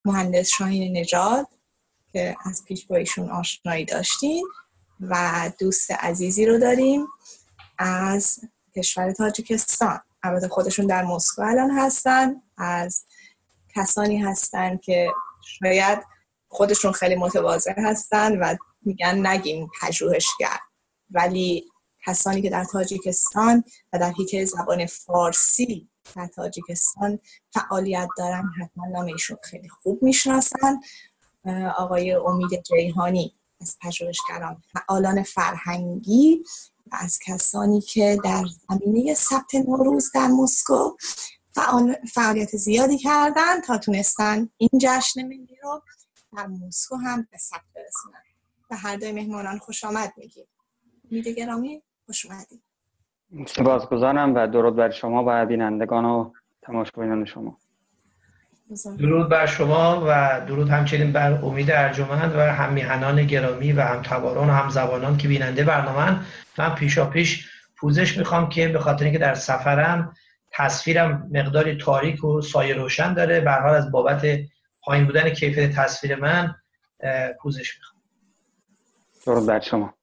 مهندس شاهین نژاد که از پیش با ایشون آشنایی داشتیم و دوست عزیزی رو داریم از کشور تاجیکستان. البته خودشون در مسکو الان هستن. از کسانی هستن که شاید خودشون خیلی متواضع هستن و میگن نگیم پژوهشگر، ولی کسانی که در تاجیکستان و در حیطه زبان فارسی در تاجیکستان فعالیت دارن حتما نام ایشون خیلی خوب میشناسن. آقای امید جیهانی از پژوهشگران فعالان فرهنگی و از کسانی که در زمینه ثبت نوروز در مسکو فعالیت زیادی کردن تا تونستن این جشن ملی رو در مسکو هم به ثبت برسونن. به هر دوی مهمانان خوش آمد میگیم. امید گرامی خوش اومدید. سپاسگزارم و درود بر شما و بینندگان و تماشاگران شما. درود بر شما و درود همچنین بر امید ارجمند و هم میهنان گرامی و هم تباران و هم زبانان که بیننده برنامه‌اند. من پیشاپیش پوزش میخوام که به خاطر اینکه در سفرم تصویرم مقداری تاریک و سایه روشن داره، به هر حال از بابت پایین بودن کیفیت تصویر من پوزش میخوام. درود بر شما.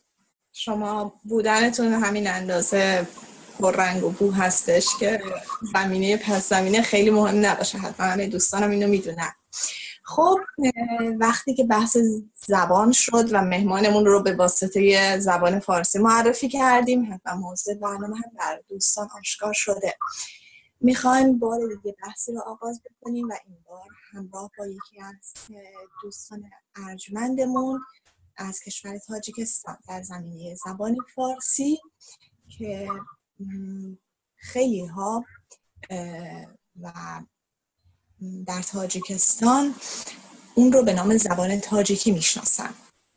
شما بودنتون همین اندازه پررنگ و بو هستش که زمینه پس زمینه خیلی مهم نباشه. حتما همه دوستانم اینو میدونن. خب وقتی که بحث زبان شد و مهمانمون رو به واسطه زبان فارسی معرفی کردیم، حتما موضوع برنامه هم بر دوستان آشکار شده. میخوایم بار دیگه بحثی رو آغاز بکنیم و این بار همراه با یکی از دوستان ارجمندمون از کشور تاجیکستان در زمینه زبان فارسی که خیلی ها و در تاجیکستان اون رو به نام زبان تاجیکی میشناسن.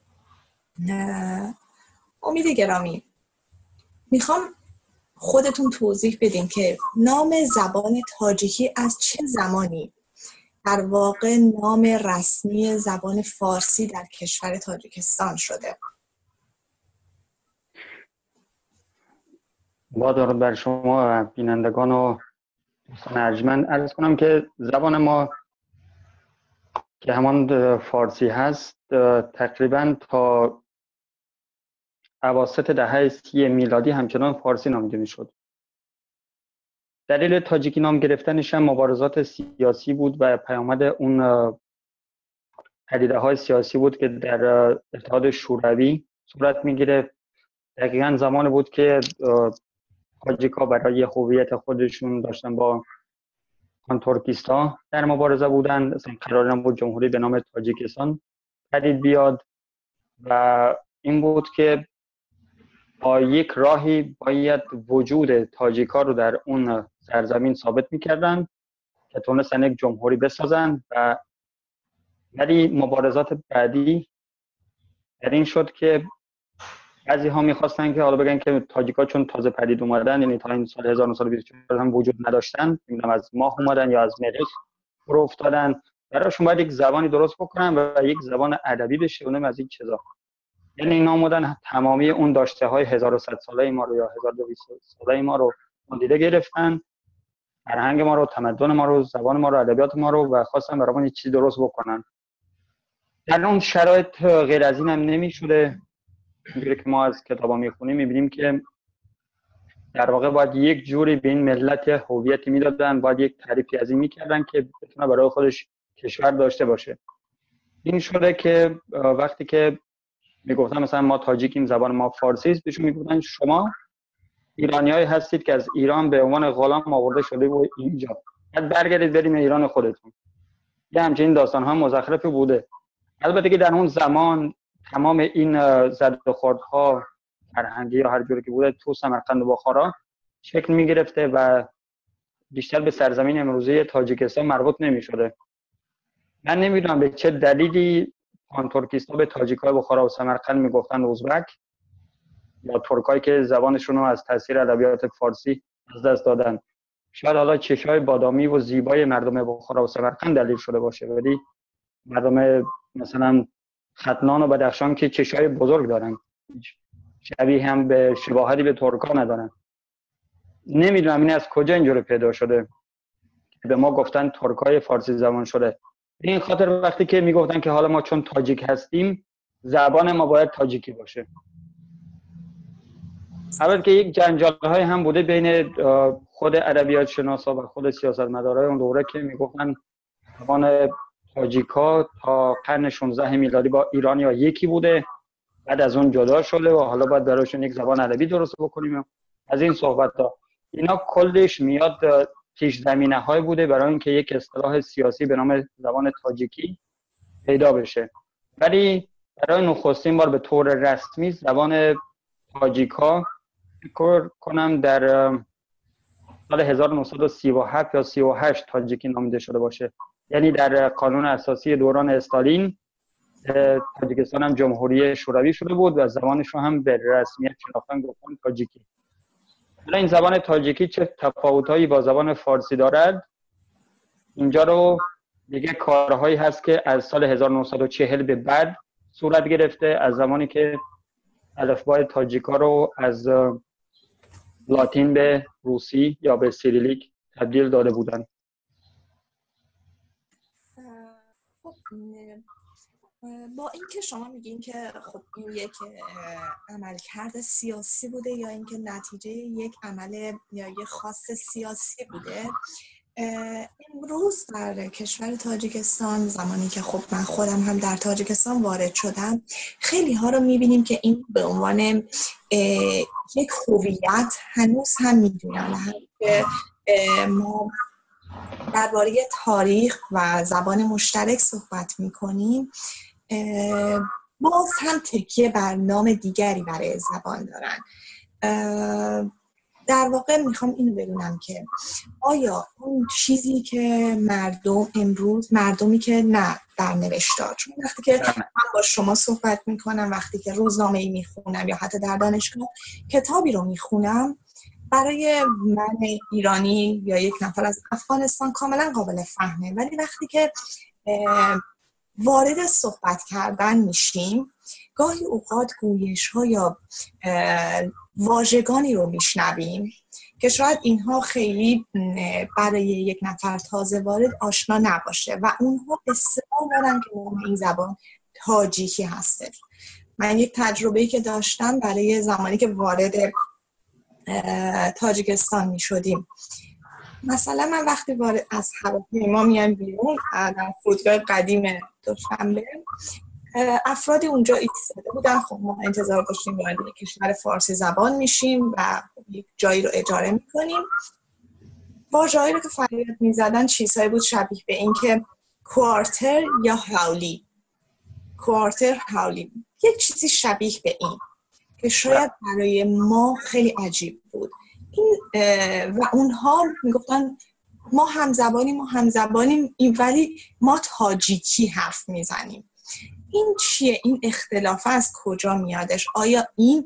امید گرامی، میخوام خودتون توضیح بدین که نام زبان تاجیکی از چه زمانی در واقع نام رسمی زبان فارسی در کشور تاجیکستان شده؟ با درود بر شما و بینندگان و دوستان ارجمند عرض کنم که زبان ما که همان فارسی هست تقریبا تا اواسط دهه 30 میلادی همچنان فارسی نامیده میشد. دلیل تاجیکی نام گرفتنش هم مبارزات سیاسی بود و پیامد اون پدیده‌های سیاسی بود که در اتحاد شوروی صورت میگیره. دقیقاً زمان بود که تاجیک‌ها برای هویت خودشون داشتن با ترکیستان در مبارزه بودن. اصلا قرار نبود جمهوری به نام تاجیکستان پدید بیاد و این بود که با یک راهی باید وجود تاجیک‌ها رو در اون سرزمین ثابت می‌کردن که تونستن یک جمهوری بسازن. و ولی مبارزات بعدی در این شد که بعضی ها می‌خواستن که حالا بگن که تاجیک‌ها چون تازه پدید اومدن، یعنی تا این سال 1924 هم وجود نداشتن، نمیدونم از ماه اومدن یا از مریخ فرو افتادن، براشون باید یک زبانی درست بکنن و یک زبان ادبی بشه، اونم از این چیزا. یعنی اینا اومدن تمامی اون داشته‌های 1100 ساله ما رو یا 1200 ساله ما رو مدیده گرفتن، فرهنگ ما رو، تمدن ما رو، زبان ما رو، ادبیات ما رو و خواستن برامون یک چیز درست بکنن. در اون شرایط غیر از این هم نمی‌شده. اینجوری که ما از کتابا می‌خونیم می‌بینیم که در واقع باید یک جوری به این ملت هویتی میدادن، باید یک تعریفی از این می‌کردن که بتونه برای خودش کشور داشته باشه. این شده که وقتی که میگفتن مثلا ما تاجیکیم، زبان ما فارسی است، بهشون میگفتن شما ایرانیایی هستید که از ایران به عنوان غلام آورده شده و اینجا بعد برگردید برید ایران خودتون. یه همچین داستان ها مزخرفی بوده. البته که در اون زمان تمام این زد و خوردها فرهنگی یا هر جوری که بوده تو سمرقند و بخارا شکل میگرفته و بیشتر به سرزمین امروزی تاجیکستان مربوط نمیشده. من نمیدونم به چه دلیلی ترکیستان به تاجیک‌های بخارا و سمرقند میگفتن ازبک یا ترکایی که زبانشون رو از تاثیر ادبیات فارسی از دست دادن. شاید حالا چشای بادامی و زیبای مردم بخارا و سمرقند دلیل شده باشه، ولی مردم مثلا ختلان و بدخشان که چشای بزرگ دارن، شبیه هم به شباهتی به ترکا ندارن. نمیدونم این از کجا اینجوری پیدا شده. به ما گفتن ترکای فارسی زبان شده. این خاطر وقتی که میگفتن که حالا ما چون تاجیک هستیم زبان ما باید تاجیکی باشه. البته که یک جنجال های هم بوده بین خود ادبیات شناسا و خود سیاستمدارای اون دوره که میگفتن زبان تاجیکا تا قرن 16 میلادی با ایرانیا یکی بوده، بعد از اون جدا شده و حالا باید براشون یک زبان ادبی درست بکنیم. از این صحبت ها اینا کلش میاد پیش زمینه های بوده برای اینکه یک اصطلاح سیاسی به نام زبان تاجیکی پیدا بشه. ولی برای نخستین بار به طور رسمی زبان تاجیکا فکر کنم در سال 1937 یا 38 تاجیکی نامیده شده باشه. یعنی در قانون اساسی دوران استالین تاجیکستان هم جمهوری شوروی شده بود و زبانش رو هم به رسمیت شناختن گفتن تاجیکی. حالا این زبان تاجیکی چه تفاوتایی با زبان فارسی دارد؟ اینجا رو دیگه کارهایی هست که از سال 1940 به بعد صورت گرفته، از زمانی که الفبای تاجیکا رو از لاتین به روسی یا به سیریلیک تبدیل داده بودند. با اینکه شما میگین که خب این یک عملکرد سیاسی بوده یا اینکه نتیجه یک عمل یا یک خواست سیاسی بوده، امروز در کشور تاجیکستان زمانی که خب من خودم هم در تاجیکستان وارد شدم خیلی ها رو میبینیم که این به عنوان یک هویت هنوز هم میدونن و هم که ما درباره تاریخ و زبان مشترک صحبت میکنیم باز هم تکیه بر نام دیگری برای زبان دارن. در واقع میخوام اینو بدونم که آیا اون چیزی که مردم امروز مردمی که نه در نوشتار، چون وقتی که من با شما صحبت میکنم، وقتی که روزنامه‌ای میخونم یا حتی در دانشگاه کتابی رو میخونم، برای من ایرانی یا یک نفر از افغانستان کاملا قابل فهمه، ولی وقتی که وارد صحبت کردن میشیم گاهی اوقات گویش ها یا واژگانی رو میشنویم که شاید اینها خیلی برای یک نفر تازه وارد آشنا نباشه و اونها اصرار دارن که این زبان تاجیکی هسته. من یک تجربه‌ای که داشتم برای زمانی که وارد تاجیکستان می شدیم، مثلا من وقتی وارد از هواپیما میام بیرون در فرودگاه قدیم دوشنبه، افرادی اونجا ایستاده بودن. خب ما انتظار داشتیم وارد یک کشور فارسی زبان میشیم و یک جایی رو اجاره میکنیم. واژه‌هایی رو که فریاد میزدن چیزهایی بود شبیه به این که کوارتر یا هاولی، کوارتر هاولی، یک چیزی شبیه به این که شاید برای ما خیلی عجیب بود. این و اونها میگفتن ما همزبانیم ولی ما تاجیکی حرف میزنیم. این چیه؟ این اختلاف از کجا میادش؟ آیا این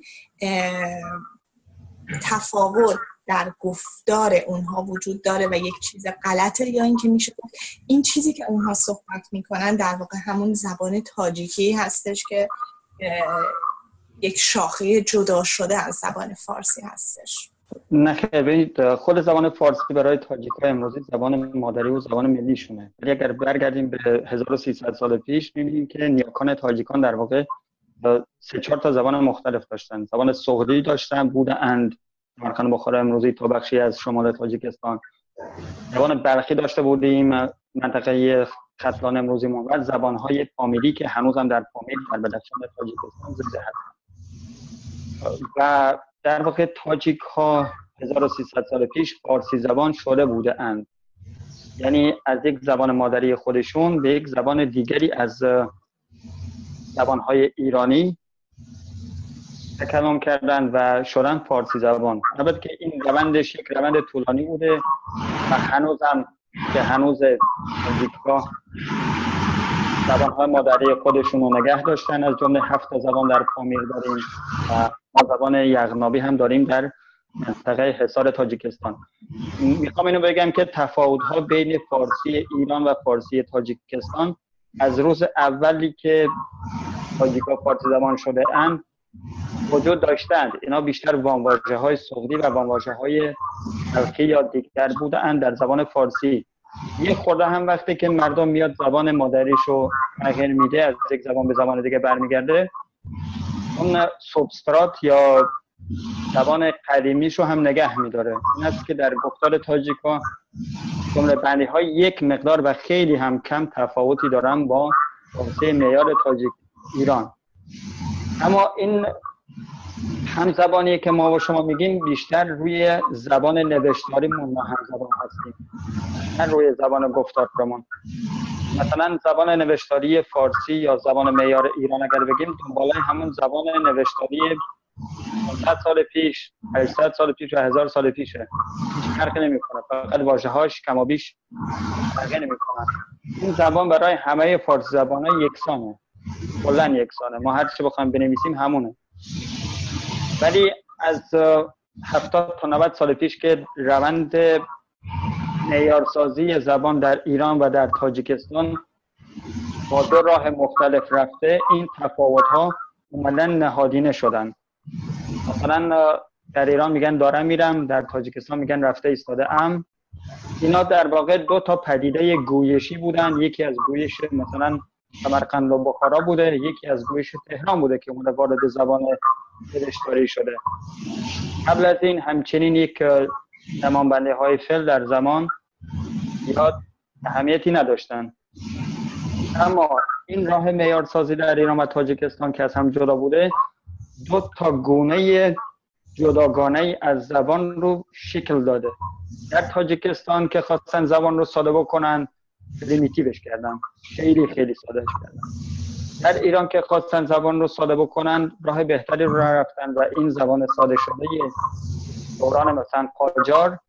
تفاوت در گفتار اونها وجود داره و یک چیز غلطه، یا اینکه میشه این چیزی که اونها صحبت میکنن در واقع همون زبان تاجیکی هستش که یک شاخه جدا شده از زبان فارسی هستش؟ نه خیلی، خود زبان فارسی برای تاجیک‌ها امروزی زبان مادری و زبان ملیشونه. ولی اگر برگردیم به 1300 سال پیش می‌بینیم که نیاکان تاجیکان در واقع 3-4 تا زبان مختلف داشتن. زبان سغدی داشتن، بودند سمرقند بخارا امروزی تا بخشی از شمال تاجیکستان. زبان بلخی داشته بودیم منطقه ختلان امروزی ما، و زبان‌های پامیری که هنوزم در پامیر در بدخشان تاجیکستان زنده هستند. و در واقع تاجیک ها 1300 سال پیش فارسی زبان شده بوده اند، یعنی از یک زبان مادری خودشون به یک زبان دیگری از زبانهای ایرانی تکلم کردن و شدن فارسی زبان. البته که این روندش یک روند طولانی بوده و هنوز تاجیک ها زبانهای مادری خودشون رو نگه داشتن. از جمله 7 زبان در پامیر داریم و زبان یغنابی هم داریم در منطقه حصار تاجیکستان. میخوام اینو بگم که تفاوت‌ها بین فارسی ایران و فارسی تاجیکستان از روز اولی که تاجیک‌ها فارسی زبان شده اند وجود داشتند. اینا بیشتر وامواژه‌های سغدی و وامواژه‌های بلخی یا دیگر بودند در زبان فارسی. یه خورده هم وقتی که مردم میاد زبان مادریشو تغییر میده، از یک زبان به زبان دیگه برمیگرده، اون سبسترات یا زبان قدیمیشو هم نگه میداره. این است که در گفتار تاجیکا جمله بندی های یک مقدار و خیلی هم کم تفاوتی دارن با فارسی معیار تاجیک ایران. اما این هم زبانی که ما با شما میگیم بیشتر روی زبان نوشتاریمون ما هم زبان هستیم، نه روی زبان گفتارمون. مثلا زبان نوشتاری فارسی یا زبان معیار ایران اگر بگیم دنباله همون زبان نوشتاری 500 سال پیش، 800 سال پیش و 1000 سال پیشه. هیچ فرقی نمیکنه، فقط واژه‌هاش کم و بیش فرقی نمیکنه. این زبان برای همه فارسی زبان‌ها یکسانه، کلاً یکسانه. ما هر چی بخوایم بنویسیم همونه. ولی از 70 تا 90 سال پیش که روند معیارسازی زبان در ایران و در تاجیکستان با دو راه مختلف رفته، این تفاوت‌ها اومدن نهادینه شدن. مثلا در ایران میگن دارم میرم، در تاجیکستان میگن رفته ایستاده ام. اینا در واقع دو تا پدیده گویشی بودن. یکی از گویش مثلا سمرقند و بخارا بوده، یکی از گویش تهران بوده که اون وارد زبان نوشتاری شده. قبل از این همچنین یک زمانبندی های فعل در زمان زیاد اهمیتی نداشتن. اما این راه معیارسازی در ایران و تاجیکستان که از هم جدا بوده، دو تا گونه جداگانه از زبان رو شکل داده. در تاجیکستان که خواستن زبان رو ساده بکنن، پریمیتیوش کردن، خیلی سادهش کردن. در ایران که خواستن زبان رو ساده بکنن، راه بهتری رو رفتن و این زبان ساده شده دوران مثلا قاجار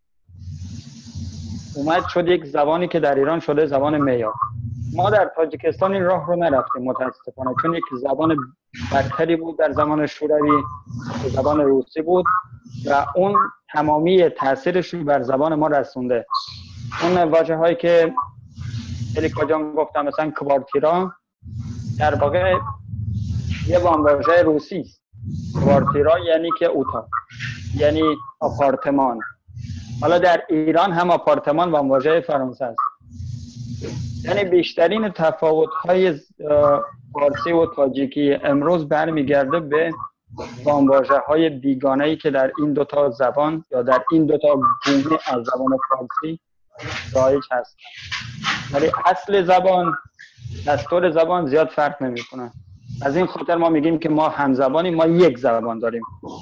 اومد شد یک زبانی که در ایران شده زبان معیار. ما در تاجیکستان این راه رو نرفتیم متاسفانه، چون یک زبان بدتری بود در زمان شوروی، زبان روسی بود و اون تمامی تاثیرش رو بر زبان ما رسونده. اون واژه هایی که الیکا جان گفتم مثلا کوارتیرا در واقع یه واژه روسی است. کوارتیرا یعنی که اتاق، یعنی آپارتمان. حالا در ایران هم آپارتمان واژه فرانسه است. یعنی بیشترین تفاوت‌های فارسی و تاجیکی امروز برمیگرده به واژه‌های بیگانه‌ای که در این دو تا زبان یا در این دو تا گونه از زبان فارسی رایج هستند. ولی اصل زبان، دستور زبان زیاد فرق نمی‌کنه. از این خاطر ما میگیم که ما همزبانیم، ما یک زبان داریم.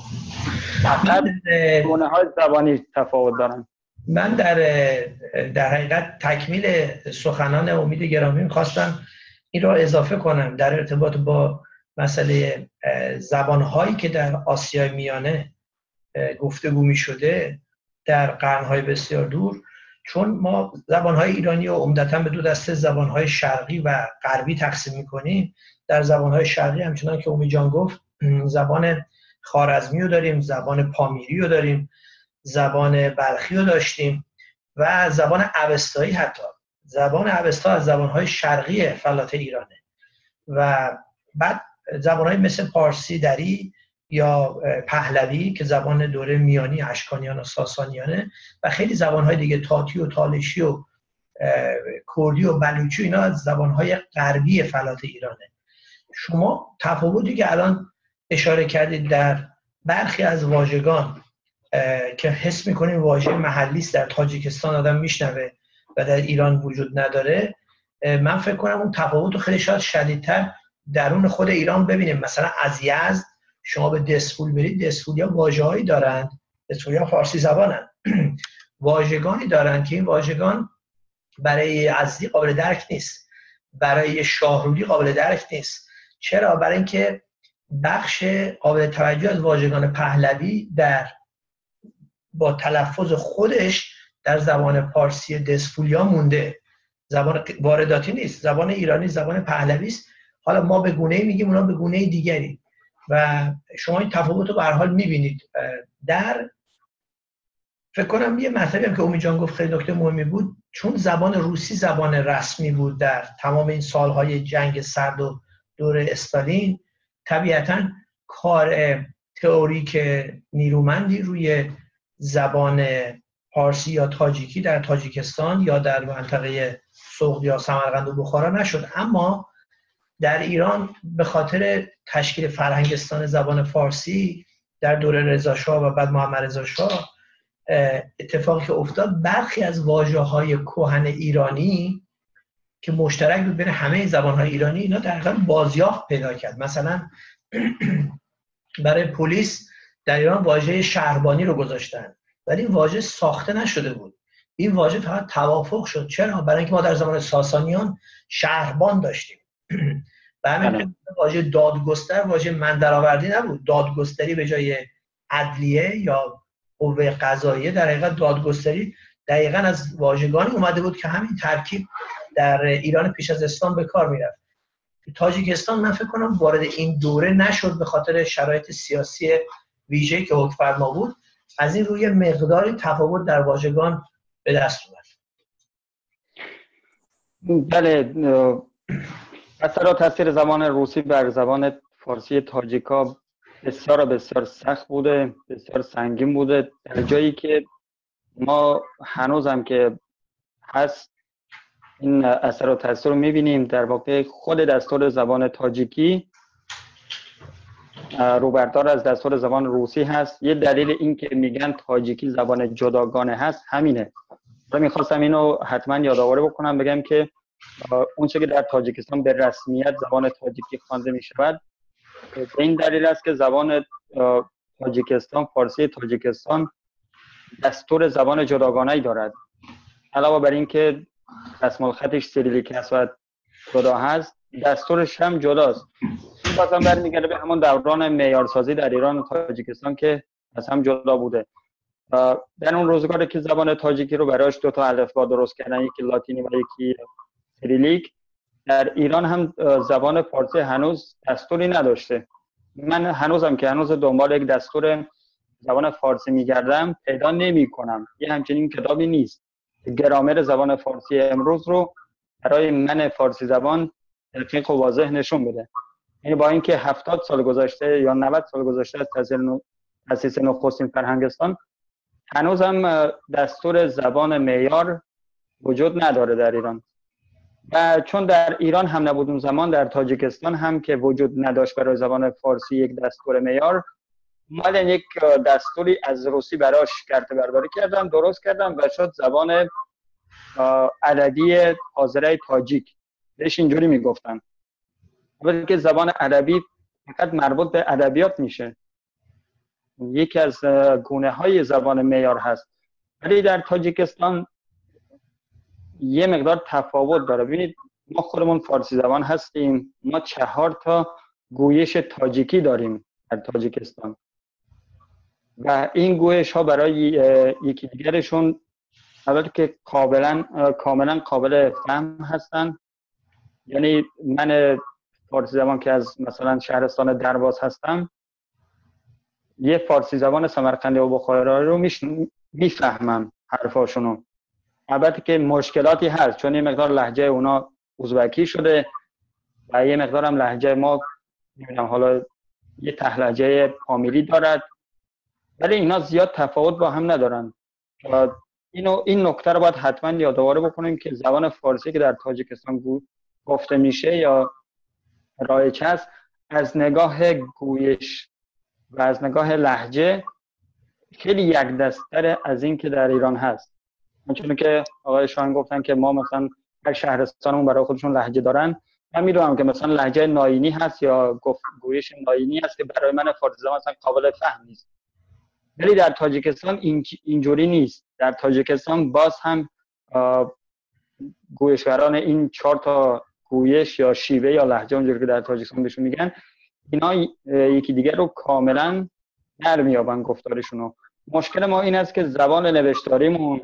فقط گونه‌های زبانی تفاوت دارن. من در حقیقت تکمیل سخنان امید گرامی می‌خواستم این را اضافه کنم در ارتباط با مسئله زبان‌هایی که در آسیای میانه گفتگو می‌شده در قرن‌های بسیار دور، چون ما زبان‌های ایرانی رو عمدتاً به دو دسته زبان‌های شرقی و غربی تقسیم می‌کنیم. در زبان‌های شرقی همچنان که امید جان گفت زبان خوارزمی رو داریم، زبان پامیری رو داریم، زبان بلخی رو داشتیم و زبان اوستایی. حتی زبان اوستا از زبان‌های شرقی فلات ایرانه و بعد زبان‌های مثل پارسی دری یا پهلوی که زبان دوره میانی اشکانیان و ساسانیانه و خیلی زبان‌های دیگه، تاتی و تالشی و کردی و بلوچی، اینا از زبان‌های غربی فلات ایرانه. شما تفاوتی که الان اشاره کردید در برخی از واژگان که حس می‌کنیم واژه محلی است در تاجیکستان آدم میشنوه و در ایران وجود نداره، من فکر کنم اون تفاوت رو خیلی شاید شدیدتر درون خود ایران ببینیم. مثلا از یزد شما به دسفول برید، دسفولیا واژه‌هایی دارند، دسفولیا فارسی زبانند، واژگانی دارند که این واژگان برای یزدی قابل درک نیست، برای شاهرودی قابل درک نیست. چرا؟ برای اینکه بخش قابل توجه از واژگان پهلوی با تلفظ خودش در زبان پارسی دسفولیا مونده. زبان وارداتی نیست، زبان ایرانی زبان پهلوی است. حالا ما به گونه‌ای میگیم، اونا به گونه دیگری و شما این تفاوت رو به هر حال میبینید. در فکر کنم یه مطلبی هم که امید جان گفت خیلی نکته مهمی بود، چون زبان روسی زبان رسمی بود در تمام این سالهای جنگ سرد و دور استالین، طبیعتاً کار تئوریک نیرومندی روی زبان پارسی یا تاجیکی در تاجیکستان یا در منطقه سغد یا سمرقند و بخارا نشد، اما در ایران به خاطر تشکیل فرهنگستان زبان فارسی در دوره رضا شاه و بعد محمد رضا شاه اتفاقی که افتاد، برخی از واژه‌های کهن ایرانی که مشترک بود بین همه زبان‌های ایرانی، اینا دقیقاً بازیافت پیدا کرد. مثلا برای پلیس در ایران واژه شهربانی رو گذاشتن، ولی این واژه ساخته نشده بود، این واژه فقط توافق شد. چرا؟ برای اینکه ما در زمان ساسانیان شهربان داشتیم. و همین واژه دادگستر واژه من درآوردی نبود. دادگستری به جای عدلیه یا قوه قضاییه، در حقیقت دادگستری دقیقاً از واژگانی اومده بود که همین ترکیب در ایران پیش از اسلام به کار میرفت. تاجیکستان من فکر کنم وارد این دوره نشد به خاطر شرایط سیاسی ویژه‌ای که حکمفرما بود. از این روی مقداری تفاوت در واژگان به دست اومد. بله، اثر و تاثیر زبان روسی بر زبان فارسی تاجیکا بسیار سخت بوده، بسیار سنگین بوده، در جایی که ما هنوز هم که هست این اثر و تاثیر رو می‌بینیم. در واقع خود دستور زبان تاجیکی روبردار از دستور زبان روسی هست. یه دلیل این که میگن تاجیکی زبان جداگانه هست همینه. من میخواستم اینو حتما یادآوری بکنم، بگم که اون چه که در تاجیکستان به رسمیت زبان تاجیکی خوانده میشود به این دلیل است که زبان تاجیکستان، فارسی تاجیکستان دستور زبان جداگانه‌ای دارد. علاوه بر این که رسم الخطش سیریلیک است و جدا هست، دستورش هم جداست. این بازم برمیگرده به همون دوران معیارسازی در ایران و تاجیکستان که از هم جدا بوده. در اون روزگاری که زبان تاجیکی رو برایش دو تا الفبا درست کردن، یکی لاتینی و یکی سیریلیک، در ایران هم زبان فارسی هنوز دستوری نداشته. من هنوزم که هنوز دنبال یک دستور زبان فارسی میگردم پیدا نمی کنم. یه همچنین کتابی نیست گرامر زبان فارسی امروز رو برای من فارسی زبان دقیق و واضح نشون بده. یعنی با اینکه 70 سال گذشته یا 90 سال گذشته از تأسیس نخستین فرهنگستان، هنوز هم دستور زبان معیار وجود نداره در ایران. و چون در ایران هم نبود اون زمان، در تاجیکستان هم که وجود نداشت برای زبان فارسی یک دستور معیار، اومدن یک دستوری از روسی براش کرده برداری کردن، درست کردن و شد زبان ادبی حاضره تاجیک. بهش اینجوری میگفتن. ولی که زبان ادبی فقط مربوط به ادبیات میشه، یکی از گونه های زبان معیار هست. ولی در تاجیکستان یه مقدار تفاوت داره. ببینید ما خودمون فارسی زبان هستیم، ما 4 تا گویش تاجیکی داریم در تاجیکستان و این گویش ها برای یکی دیگرشون البته که کاملا قابل فهم هستن. یعنی من فارسی زبان که از مثلا شهرستان درواز هستم، یه فارسی زبان سمرقندی و بخارا رو میفهمم حرفاشونو. البته که مشکلاتی هست چون یه مقدار لهجه اونا ازبکی شده و یه مقدار هم لهجه ما نمیدونم حالا یه ته‌لهجه پامیری دارد، ولی اینا زیاد تفاوت با هم ندارن. این نکته رو باید حتما یادآوری بکنیم که زبان فارسی که در تاجیکستان گفته میشه یا رایج هست، از نگاه گویش و از نگاه لهجه خیلی یک دست‌تر از این که در ایران هست. چون که آقای شاهین گفتن که ما مثلا هر شهرستانمون برای خودشون لهجه دارن. من میدونم که مثلا لهجه ناینی هست یا گویش ناینی هست که برای من فارسی زبان مثلا قابل فهم نیست. ولی در تاجیکستان اینجوری نیست. در تاجیکستان باز هم گویشگران این 4 تا گویش یا شیوه یا لهجه اونجوری که در تاجیکستان بهشون میگن، اینا یکی دیگر رو کاملا در میابن گفتارشونو. مشکل ما این است که زبان نوشتاریمون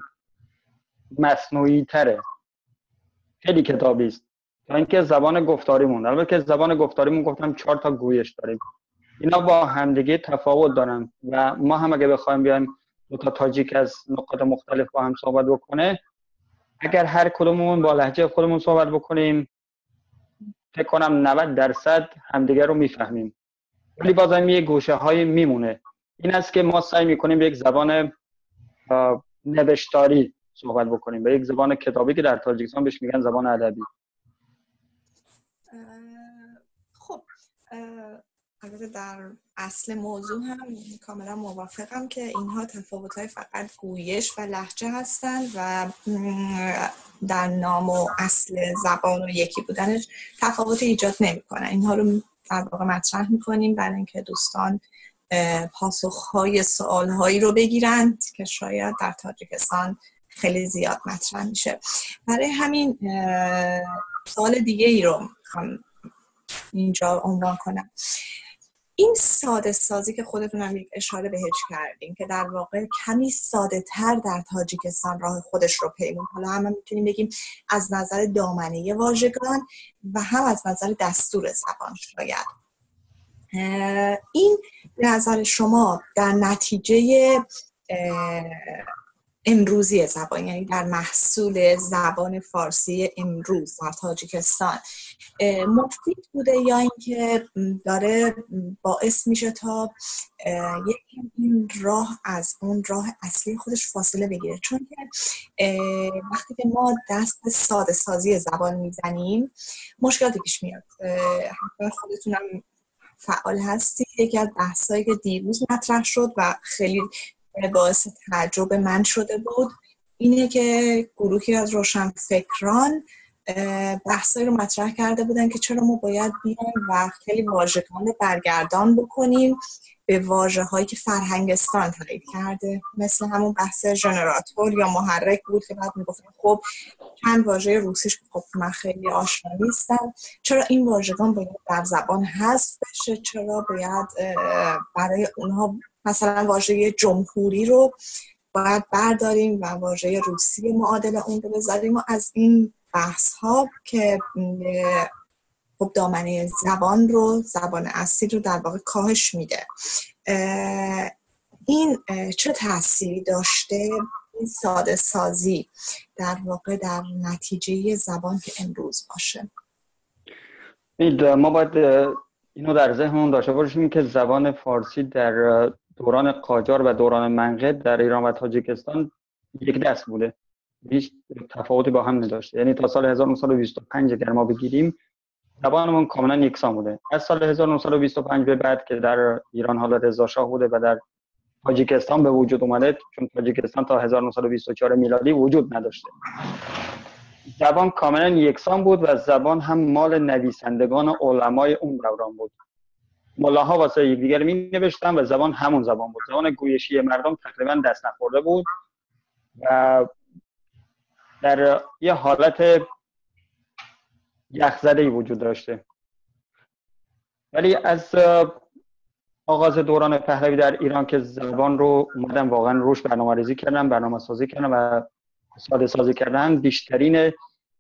مصنوعی تره، خیلی کتابی است تا اینکه زبان گفتاریمون. البته که زبان گفتاریمون گفتم 4 تا گویش داریم، اینا با همدیگه تفاوت دارن و ما هم اگه بخوایم بیایم 2 تا تاجیک از نقاط مختلف با هم صحبت بکنه، اگر هر کدوممون با لهجه خودمون صحبت بکنیم، فکر کنم 90% همدیگه رو میفهمیم، ولی بازم یه گوشه های میمونه. این است که ما سعی میکنیم یک زبان نوشتاری صحبت بکنیم، به یک زبان کتابی که در تاجیکستان بهش میگن زبان ادبی. خب البته در اصل موضوع هم کاملا موافقم که اینها تفاوت‌های فقط گویش و لهجه هستند و در نام و اصل زبان و یکی بودنش تفاوت ایجاد نمی‌کنه. اینها رو در واقع مطرح می‌کنیم برای اینکه دوستان پاسخ‌های سوال‌هایی رو بگیرند که شاید در تاجیکستان خیلی زیاد مطرح میشه. برای همین سوال دیگه ای رو می‌خوام اینجا عنوان کنم. این ساده سازی که خودتون هم یک اشاره بهش کردین که در واقع کمی ساده تر در تاجیکستان راه خودش رو پیمود، حالا هم میتونیم بگیم از نظر دامنه واژگان و هم از نظر دستور زبان، شاید این به نظر شما در نتیجه امروزی زبان، یعنی در محصول زبان فارسی امروز در تاجیکستان مفید بوده یا اینکه داره باعث میشه تا یکی این راه از اون راه اصلی خودش فاصله بگیره؟ چون که وقتی که ما دست به ساده سازی زبان میزنیم مشکلاتی پیش میاد. حتما خودتونم فعال هستید. یکی از بحثایی که دیروز مطرح شد و خیلی باعث تعجب من شده بود اینه که گروهی از روشنفکران بحثایی رو مطرح کرده بودن که چرا ما باید بیایم و خیلی واژگان رو برگردان بکنیم به واژه‌هایی که فرهنگستان تایید کرده، مثل همون بحث ژنراتور یا محرک بود که بعد میگفتن خب چند واژه روسیش خب من خیلی آشنا نیستم، چرا این واژگان باید در زبان حذف بشه، چرا باید برای اونها مثلا واژه جمهوری رو باید برداریم و واژه روسی معادل اون رو بذاریم. و از این بحث ها که خب دامنه زبان رو، زبان اصلی رو در واقع کاهش میده. این چه تأثیری داشته این ساده سازی در واقع در نتیجه زبان که امروز باشه؟ ما باید اینو در ذهنمون داشته باشیم که زبان فارسی در دوران قاجار و دوران منقد در ایران و تاجیکستان یک دست بوده، هیچ تفاوتی با هم نداشته. یعنی تا سال 1925 اگر ما بگیریم زبانمون کاملا یکسان بوده. از سال 1925 به بعد که در ایران حالا رضا شاه بوده و در تاجیکستان به وجود اومده، چون تاجیکستان تا 1924 میلادی وجود نداشته، زبان کاملا یکسان بود و زبان هم مال نویسندگان و علمای اون دوران بود. ملاها واسه یکدیگر می نوشتن و زبان همون زبان بود. زبان گویشی مردم تقریبا دست نخورده بود و در یه حالت یخزده‌ای وجود داشته. ولی از آغاز دوران پهلوی در ایران که زبان رو اومدن واقعا روش برنامه‌ریزی کردن، برنامه‌سازی کردن و ساده سازی کردن، بیشترین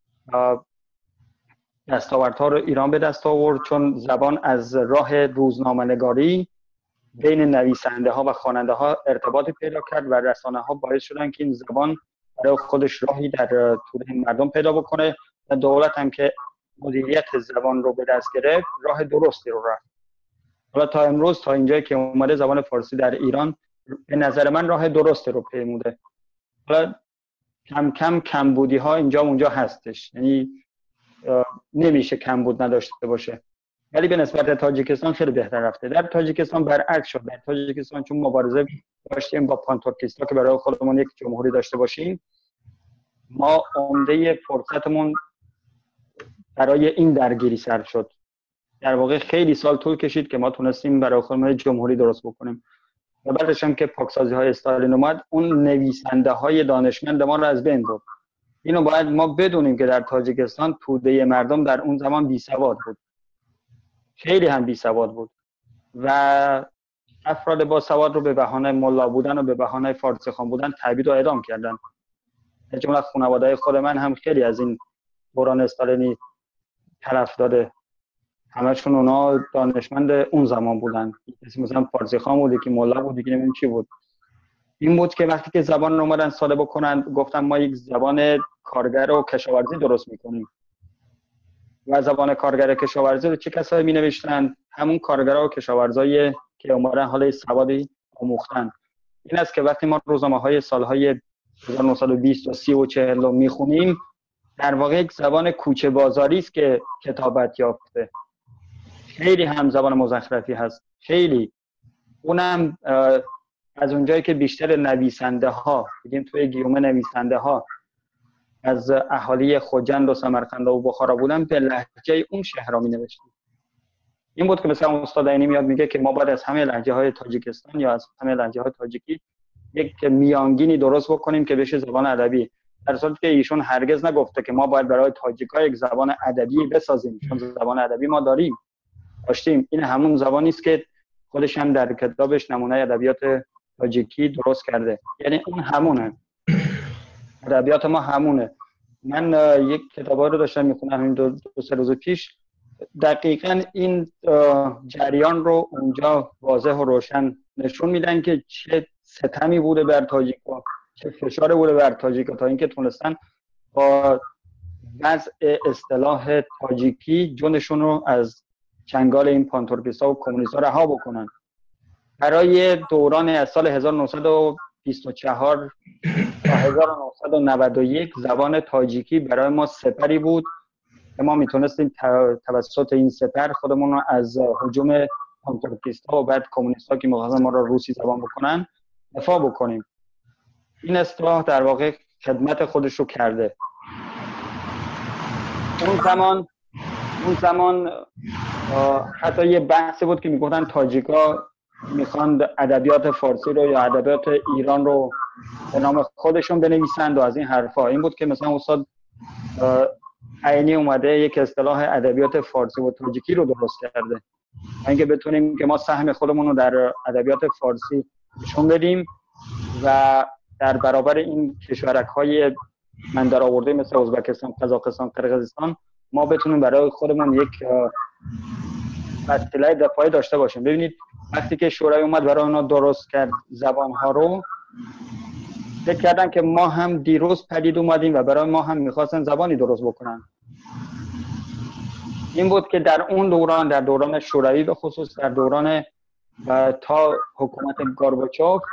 دستاوردها رو ایران به دست آورد، چون زبان از راه روزنامه‌نگاری بین نویسنده ها و خواننده ها ارتباطی پیدا کرد و رسانه ها باعث شدن که این زبان برای خودش راهی در توده مردم پیدا بکنه و دولت هم که مدیریت زبان رو به دست گرفت راه درستی رو رفت. حالا تا امروز تا اینجایی که اومده زبان فارسی در ایران به نظر من راه درستی رو پیموده. حالا کم کم کمبودی ها اینجا اونجا هستش، یعنی نمیشه کمبود نداشته باشه، ولی به نسبت تاجیکستان خیلی بهتر رفته. در تاجیکستان برعکس شد. در تاجیکستان چون مبارزه داشتیم با پانتورکیستا که برای خودمون یک جمهوری داشته باشیم، ما عمده فرصتمون برای این درگیری صرف شد. در واقع خیلی سال طول کشید که ما تونستیم برای خودمون جمهوری درست بکنیم. و بعدش هم که پاکسازی های استالین اومد، اون نویسنده های دانشمند ما رو از بین برد. اینو باید ما بدونیم که در تاجیکستان توده مردم در اون زمان بی سواد بود، خیلی هم بی سواد بود و افراد با سواد رو به بهانه ملا بودن و به بهانه فارسی خوان بودن تبعید و اعدام کردن. از جمله خانواده خود من هم خیلی از این دوران استالینی تلف داده. همشون اونا دانشمند اون زمان بودن، مثلا فارسی خوان بود، که ملا بود، که نمیدونم چی بود. این بود که وقتی که زبان رو اومدن ساده بکنن، گفتن ما یک زبان کارگر و کشاورزی درست میکنیم. و زبان کارگر کشاورزی رو چه کسایی می نوشتن؟ همون کارگرها و کشاورزایی که اومدن حالا سوادی آموختن. این است که وقتی ما روزنامه‌های سالهای 1920 و 30 و 40 رو میخونیم در واقع یک زبان کوچه بازاری است که کتابت یافته. خیلی هم زبان مزخرفی هست، خیلی. اونم از اونجایی که بیشتر نویسنده ها، بگیم توی گیومه نویسنده ها از اهالی خوجند و سمرقند و بخارا بودن، به لهجه اون شهرها می نوشتن. این بود که مثلا استاد عینی میاد میگه که ما باید از همه لهجه های تاجیکستان یا از همه لهجه های تاجیکی یک میانگینی درست بکنیم که بشه زبان ادبی، در صورتی که ایشون هرگز نگفته که ما باید برای تاجیک‌ها یک زبان ادبی بسازیم، چون زبان ادبی ما داشتیم. این همون زبانی است که خودش هم در کتابش نمونه ادبیات تاجیکی درست کرده. یعنی اون همونه، ادبیات ما همونه. من یک کتابا رو داشتم میخونم همین دو سه روز پیش، دقیقاً این جریان رو اونجا واضح و روشن نشون میدن که چه ستمی بوده بر تاجیک‌ها، چه فشاری بوده بر تاجیک‌ها تا اینکه تونستن با وضع اصطلاح تاجیکی جونشون رو از چنگال این پانتورکیستا و کمونیست‌ها رها بکنن. برای دوران از سال 1924 تا 1991 زبان تاجیکی برای ما سپری بود که ما میتونستیم توسط این سپر خودمون رو از هجوم پانتورکیستا و بعد کمونیست‌ها که می‌خواستن ما رو روسی زبان بکنن دفاع بکنیم. این اصطلاح در واقع خدمت خودش رو کرده. اون زمان حتی یه بحثی بود که میگفتن تاجیکا میخوان ادبیات فارسی رو یا ادبیات ایران رو به نام خودشون بنویسند و از این حرفا. این بود که مثلا استاد عینی اومده یک اصطلاح ادبیات فارسی و تاجیکی رو درست کرده، اینکه بتونیم که ما سهم خودمون رو در ادبیات فارسی نشون بدیم و در برابر این کشورک‌های من در آورده مثل ازبکستان، قزاقستان، قرقیزستان ما بتونیم برای خودمون یک وسیله دفاعی داشته باشیم. ببینید وقتی که شورای اومد برای اونا درست کرد زبان‌ها رو، فکر کردن که ما هم دیروز پدید اومدیم و برای ما هم می‌خواستن زبانی درست بکنن. این بود که در اون دوران، در دوران شوروی به خصوص، در دوران تا حکومت گورباچوف،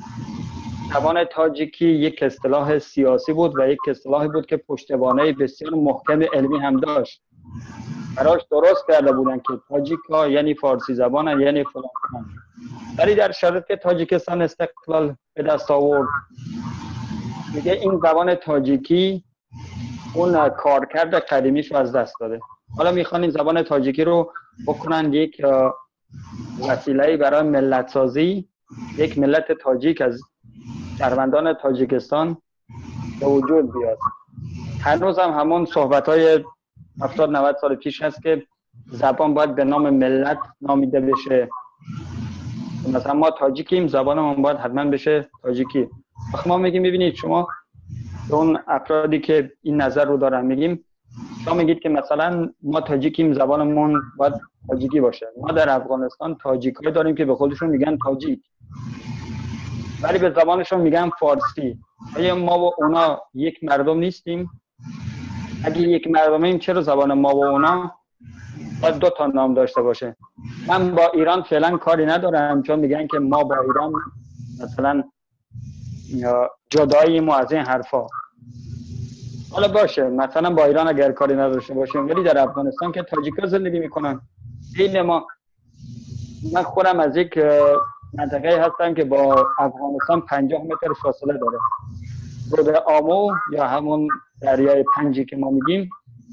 زبان تاجیکی یک اصطلاح سیاسی بود و یک اصطلاحی بود که پشتوانه بسیار محکم علمی هم داشت. براش درست کرده بودن که تاجیک‌ها یعنی فارسی زبانن، یعنی فلان فلان. ولی در شرایطی که تاجیکستان استقلال به دست آورد، میگه این زبان تاجیکی اون کارکرد قدیمیش رو از دست داده. حالا میخوان این زبان تاجیکی رو بکنن یک وسیله برای ملت سازی، یک ملت تاجیک از شهروندان تاجیکستان به وجود بیاد. هنوز هم همون صحبت‌های 70-90 سال پیش هست که زبان باید به نام ملت نامیده بشه. مثلا ما تاجیکیم، زبانمون باید حتما بشه تاجیکی. ما میگیم ببینید شما اون افرادی که این نظر رو دارن میگیم شما میگید که مثلا ما تاجیکیم، زبانمون باید تاجیکی باشه. ما در افغانستان تاجیکایی داریم که به خودشون میگن تاجیک ولی به زبانشون میگن فارسی. آیا ما و اونا یک مردم نیستیم؟ اگه یک مردمیم چرا زبان ما و اونا باید 2 تا نام داشته باشه؟ من با ایران فعلا کاری ندارم چون میگن که ما با ایران مثلا جداییم و از این حرفا. حالا باشه مثلا با ایران اگر کاری نداشته باشیم، ولی در افغانستان که تاجیکا زندگی میکنن. این من خودم از یک منطقه هستم که با افغانستان 50 متر فاصله داره. رود آمو یا همون دریای پنجی که ما میگیم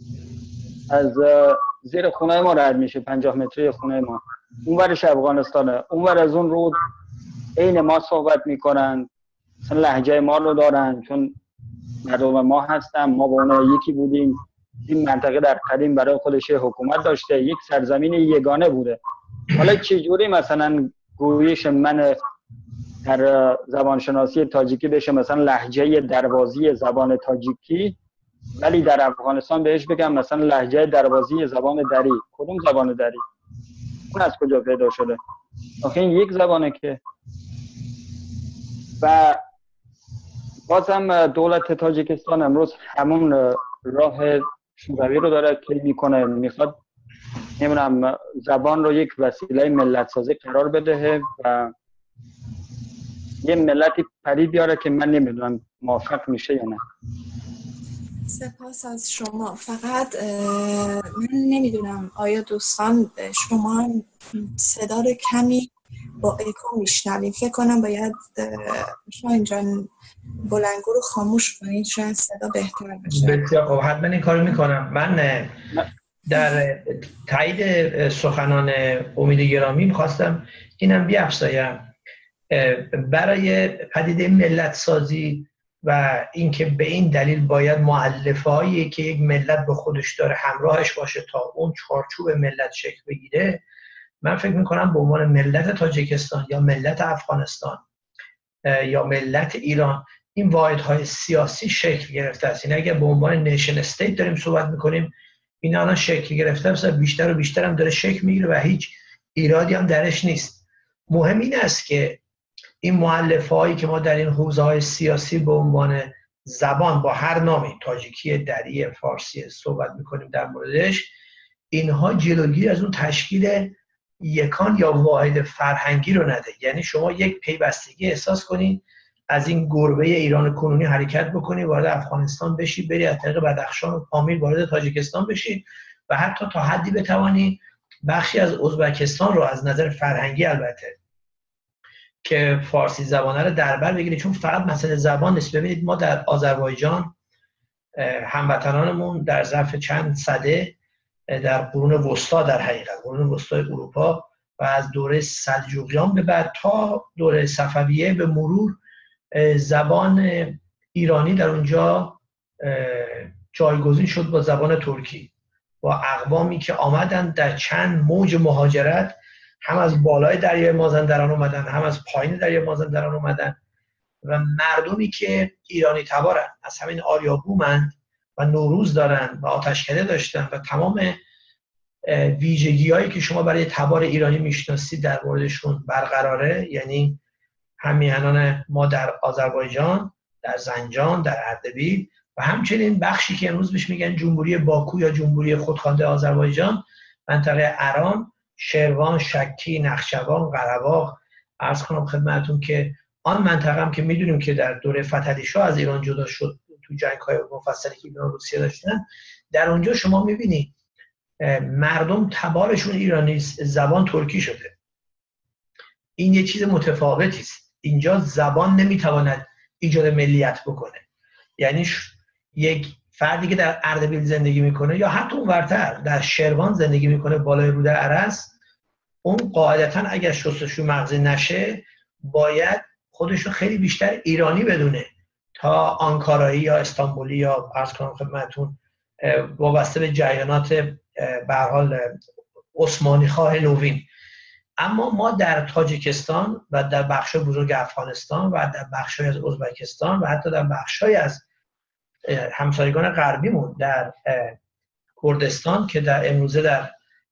از زیر خونه ما رد میشه، 50 متری خونه ما. اونورش افغانستانه. اونور از اون رود عین ما صحبت میکنن، مثلا لهجه ما رو دارن چون مردم ما هستن، ما با اونها یکی بودیم. این منطقه در قدیم برای خودش حکومت داشته، یک سرزمین یگانه بوده. حالا چجوری مثلا گویش من در زبانشناسی تاجیکی بشه مثلا لهجه دروازی زبان تاجیکی، ولی در افغانستان بهش بگم مثلا لهجه دروازی زبان دری؟ کدوم زبان دری؟ اون از کجا پیدا شده؟ آخه این یک زبانه که. و بازم دولت تاجیکستان امروز همون راه شوروی رو داره طی میکنه، میخواد نمیدونم زبان رو یک وسیله ملت سازی قرار بده و یه ملتی پدید بیاره که من نمیدونم موافق میشه یا نه. سپاس از شما. فقط من نمیدونم آیا دوستان شما صدا رو کمی با اکو میشنویم. فکر کنم باید شاید جان بلندگو رو خاموش کنید، شاید صدا بهتر بشه. بسیار خب، حتما این کارو میکنم. من در تایید سخنان امید گرامی میخواستم اینم بیافزایم. برای پدیده ملت سازی و اینکه به این دلیل باید مؤلفه‌هایی که یک ملت به خودش داره همراهش باشه تا اون چارچوب ملت شکل بگیره، من فکر میکنم به عنوان ملت تاجیکستان یا ملت افغانستان یا ملت ایران این واحدهای سیاسی شکل گرفته است. این اگر به عنوان نیشن استیت داریم صحبت میکنیم، این الان شکل گرفته است، بیشتر و بیشتر هم داره شکل میگیره و هیچ ایرادی هم درش نیست. مهم این است که این مؤلفه‌هایی که ما در این حوزه‌های سیاسی به عنوان زبان با هر نامی، تاجیکی، دری، فارسی صحبت میکنیم در موردش، اینها جلوگیری از اون تشکیل یکان یا واحد فرهنگی رو نده. یعنی شما یک پیوستگی احساس کنید از این گربه ایران کنونی حرکت بکنی، وارد افغانستان بشی، بری از طریق بدخشان و پامیر وارد تاجیکستان بشی و حتی تا حدی بتوانی بخشی از ازبکستان رو از نظر فرهنگی البته که فارسی زبانه رو در بر بگیری. چون فقط مسئله زبان نیست. ببینید ما در آذربایجان هموطنانمون در ظرف چند سده در قرون وسطا، در حقیقت قرون وسطای اروپا و از دوره سلجوقیان به بعد تا دوره صفویه به مرور زبان ایرانی در اونجا جایگزین شد با زبان ترکی، با اقوامی که آمدن در چند موج مهاجرت، هم از بالای دریای مازندران اومدن، هم از پایین دریای مازندران اومدن و مردمی که ایرانی تبارن، از همین آریابومند و نوروز دارن و آتشکده داشتن و تمام ویژگی‌هایی که شما برای تبار ایرانی میشناسید در موردشون برقراره. یعنی هم میهنان ما در آذربایجان، در زنجان، در اردبیل و همچنین بخشی که امروز بهش میگن جمهوری باکو یا جمهوری خودخوانده آذربایجان، منطقه ارام، شروان، شکی، نخچوان، قره‌باغ. عرض کنم خدمتتون که آن منطقه هم که میدونیم که در دوره فتحعلی شاه از ایران جدا شد تو جنگ‌های مفصلی که ایران و روسیه داشتن، در اونجا شما میبینید مردم تبارشون ایرانی، زبان ترکی شده. این یه چیز متفاوتی است. اینجا زبان نمیتواند ایجاد ملیت بکنه. یعنی یک فردی که در اردبیل زندگی میکنه یا حتی اونورتر در شروان زندگی میکنه بالای رود ارس، اون قاعدتا اگر شستشو مغزی نشه باید خودشو خیلی بیشتر ایرانی بدونه تا آنکارایی یا استانبولی یا عرض کنم خدمتتون وابسته به جریانات به هر حال عثمانی خواه نوین. اما ما در تاجیکستان و در بخشای بزرگ افغانستان و در بخشای از ازبکستان و حتی در بخشای از همسایگان غربیمون در کردستان که در امروزه در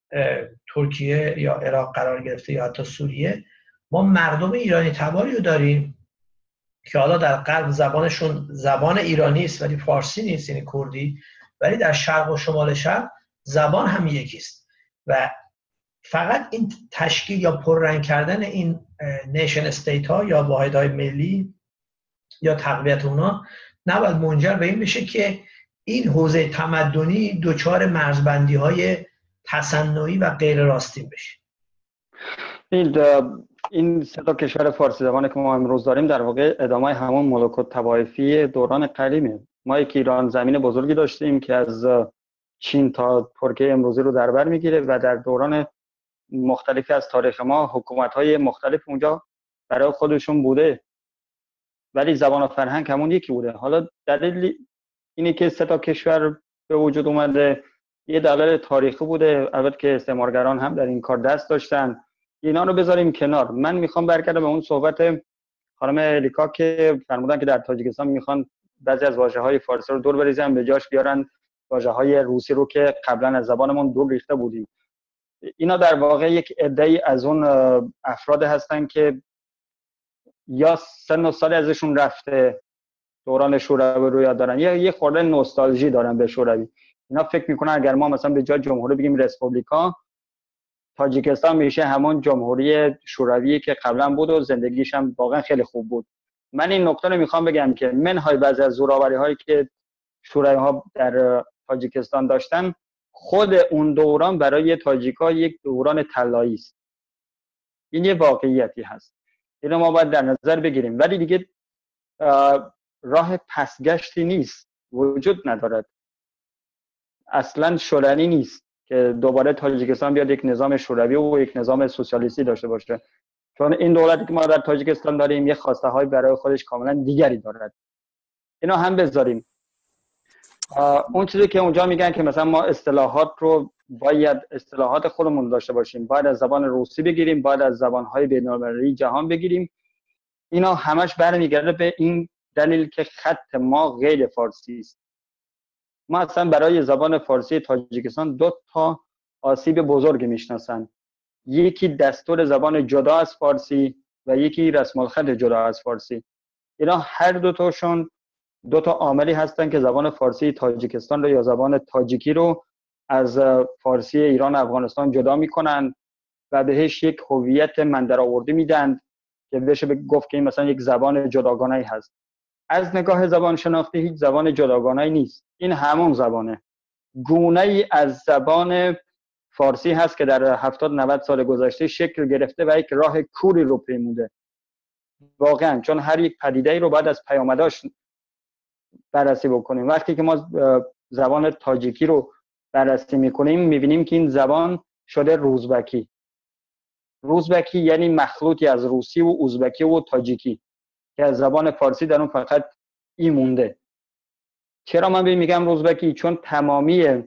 ترکیه یا عراق قرار گرفته یا حتی سوریه، ما مردم ایرانی تباری رو داریم که حالا در غرب زبانشون زبان ایرانی است ولی فارسی نیست، یعنی کردی، ولی در شرق و شمال شرق زبان هم یکیست. و فقط این تشکیل یا پررنگ کردن این نیشن استیت ها یا واحدهای ملی یا تقویت اونا نباید منجر به این بشه که این حوزه تمدنی دچار مرزبندی های تصنعی و غیر راستین بشه. این سه تا کشور فارسی زبانه که ما امروز داریم در واقع ادامه همون ملوکوت طوایفی دوران قدیمه. ما یک ایران زمین بزرگی داشتیم که از چین تا ترکیه امروزی رو در بر میگیره و در دوران مختلفی از تاریخ ما حکومت‌های مختلف اونجا برای خودشون بوده، ولی زبان و فرهنگ همون یکی بوده. حالا دلیل اینه که سه تا کشور به وجود اومده یه دلیل تاریخی بوده، البته که استعمارگران هم در این کار دست داشتن. اینا رو بذاریم کنار. من میخوام برگردم به اون صحبت خانم الیکا که فرمودن که در تاجیکستان میخوان بعضی از واژه‌های فارسی رو دور بریزن، به جاش بیارن واژه‌های روسی رو که قبلا از زبانمون دور ریخته بودیم. اینا در واقع یک عده‌ای از اون افراد هستن که یا سن و سال ازشون رفته، دوران شوروی رو یاد دارن، یا یه خورده نوستالژی دارن به شوروی. اینا فکر میکنن اگر ما مثلا به جای جمهوری بگیم رسپوبلیکا، تاجیکستان میشه همون جمهوری شوروی که قبلا بود و زندگیش هم واقعا خیلی خوب بود. من این نکته رو میخوام بگم که منهای بعضی از زوراوری هایی که شوروی ها در تاجیکستان داشتن، خود اون دوران برای تاجیکا یک دوران طلایی است. این یه واقعیتی هست، اینو ما باید در نظر بگیریم. ولی دیگه راه پسگشتی نیست، وجود ندارد، اصلا شدنی نیست که دوباره تاجیکستان بیاد یک نظام شوروی و یک نظام سوسیالیستی داشته باشه، چون این دولتی که ما در تاجیکستان داریم یه خواسته های برای خودش کاملا دیگری دارد. اینا هم بذاریم. اون چیزی که اونجا میگن که مثلا ما اصطلاحات رو باید اصطلاحات خودمون داشته باشیم، باید از زبان روسی بگیریم، باید از زبان‌های بین‌المللی جهان بگیریم، اینا همش برمیگرده به این دلیل که خط ما غیر فارسی است. ما اصلا برای زبان فارسی تاجیکستان 2 تا آسیب بزرگ میشناسن. یکی دستور زبان جدا از فارسی و یکی رسم الخط جدا از فارسی. اینا هر دو تاشون 2 تا عاملی هستن که زبان فارسی تاجیکستان رو یا زبان تاجیکی رو از فارسی ایران و افغانستان جدا میکنن و بهش یک هویت مندرآوردی میدن که بشه گفت که این مثلا یک زبان جداگانه‌ای هست. از نگاه زبان شناختی هیچ زبان جداگانه‌ای نیست، این همون زبانه. گونه‌ای از زبان فارسی هست که در 70-90 سال گذشته شکل گرفته و یک راه کوری رو پیموده واقعا، چون هر یک پدیده‌ای رو بعد از پیامداش بررسی بکنیم. وقتی که ما زبان تاجیکی رو بررسی میکنیم میبینیم که این زبان شده روزبکی. روزبکی یعنی مخلوطی از روسی و ازبکی و تاجیکی که از زبان فارسی در اون فقط ای مونده. چرا من میگم روزبکی؟ چون تمامی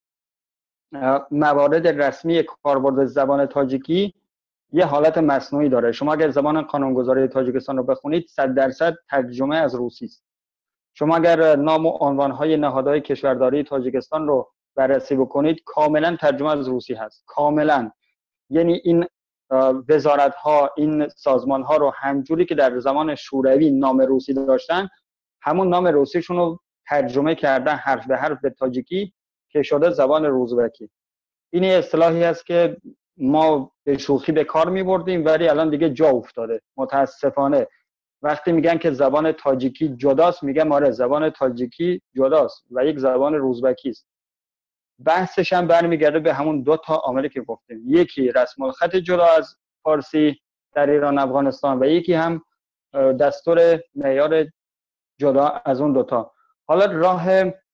موارد رسمی کاربرد زبان تاجیکی یه حالت مصنوعی داره. شما اگر زبان قانونگذاری تاجیکستان رو بخونید 100% ترجمه از روسی است. شما اگر نام و عنوان‌های نهادهای کشورداری تاجیکستان رو بررسی بکنید کاملا ترجمه از روسی هست، کاملا. یعنی این وزارت‌ها، این سازمان‌ها رو همجوری که در زمان شوروی نام روسی داشتن همون نام روسیشون رو ترجمه کردن حرف به حرف به تاجیکی که شده زبان روزبکی. این اصطلاحی است که ما به شوخی به کار می‌بردیم ولی الان دیگه جا افتاده متاسفانه. وقتی میگن که زبان تاجیکی جداست میگم آره زبان تاجیکی جداست و یک زبان روزبکی است. بحثش هم برمیگرده به همون 2 تا عاملی که گفتیم، یکی رسم الخط جدا از فارسی در ایران افغانستان و یکی هم دستور معیار جدا از اون 2 تا. حالا راه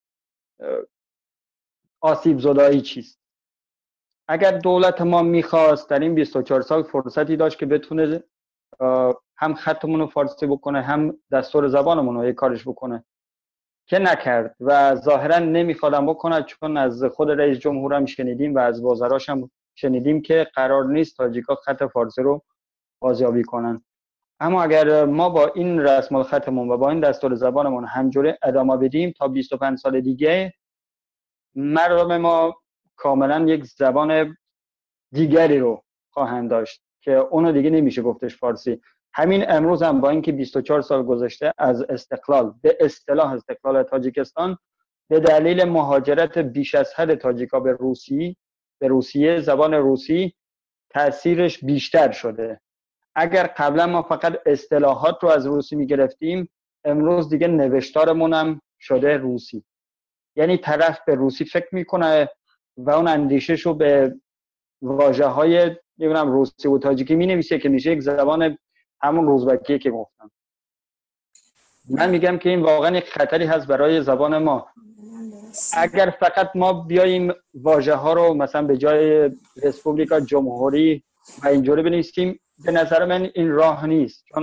آسیب زدایی چیست؟ اگر دولت ما میخواست در این 24 سال فرصتی داشت که بتونه هم خطمون رو فارسی بکنه هم دستور زبانمون رو یک کارش بکنه که نکرد و ظاهرا نمیخوادم بکنه، چون از خود رئیس جمهور هم شنیدیم و از وزراش هم شنیدیم که قرار نیست تاجیکا خط فارسی رو بازیابی کنن. اما اگر ما با این رسم الخطمون و با این دستور زبانمون همجوری ادامه بدیم تا 25 سال دیگه مردم ما کاملا یک زبان دیگری رو خواهند داشت که اونو دیگه نمیشه گفتش فارسی. همین امروز هم با اینکه 24 سال گذشته از استقلال، به اصطلاح استقلال تاجیکستان، به دلیل مهاجرت بیش از حد تاجیکا به روسیه زبان روسی تاثیرش بیشتر شده. اگر قبلا ما فقط اصطلاحات رو از روسی میگرفتیم، امروز دیگه نوشتارمون هم شده روسی. یعنی طرف به روسی فکر میکنه و اون اندیشش رو به واژه‌های نمیدونم روسی و تاجیکی می‌نویسه که میشه یک زبان همون روزبکی که گفتم. من میگم که این واقعا یک خطری هست برای زبان ما. اگر فقط ما بیاییم واژه‌ها رو مثلا به جای رسپوبلیکا جمهوری و اینجوری بنویسیم، به نظر من این راه نیست، چون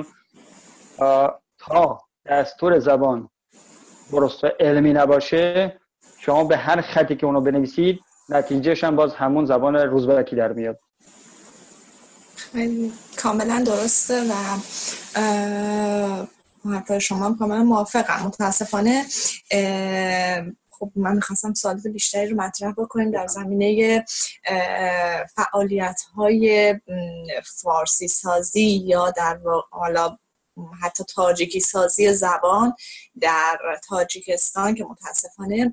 تا دستور زبان درست علمی نباشه شما به هر خطی که اونو بنویسید نتیجهش هم باز همون زبان روزبکی در میاد. کاملا درسته و حرف شما هم کاملا موافقم. متاسفانه خب من میخواستم سوالات بیشتری رو مطرح بکنیم در زمینه فعالیت‌های فارسی سازی یا در حالا حتی تاجیکی سازی زبان در تاجیکستان که متاسفانه